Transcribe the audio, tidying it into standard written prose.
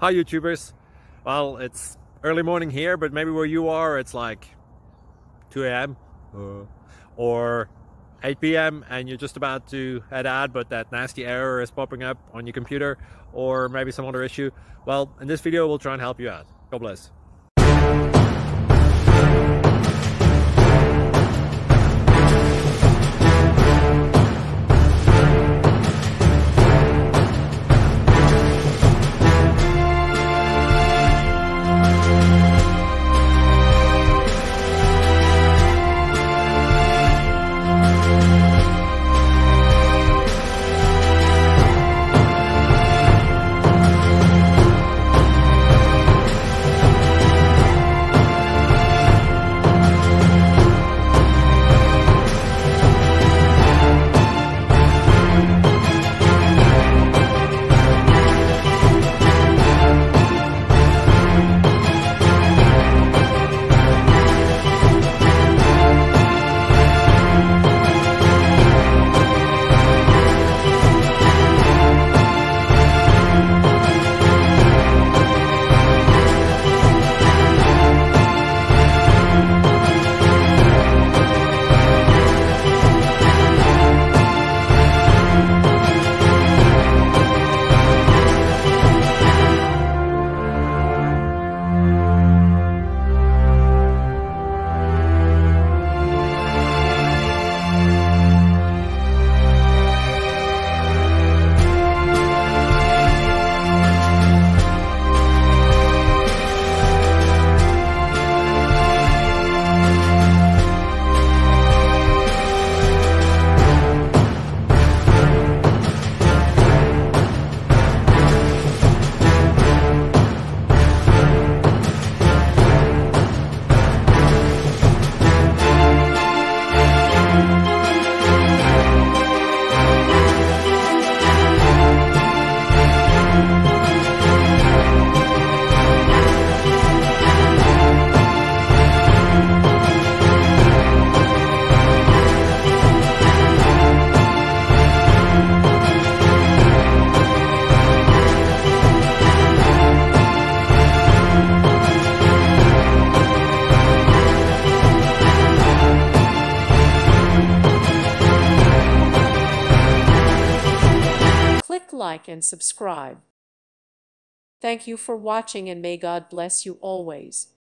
Hi YouTubers. Well, it's early morning here, but maybe where you are it's like 2 a.m. or 8 p.m. and you're just about to head out, but that nasty error is popping up on your computer, or maybe some other issue. Well, in this video we'll try and help you out. God bless. Click like and subscribe. Thank you for watching, and may God bless you always.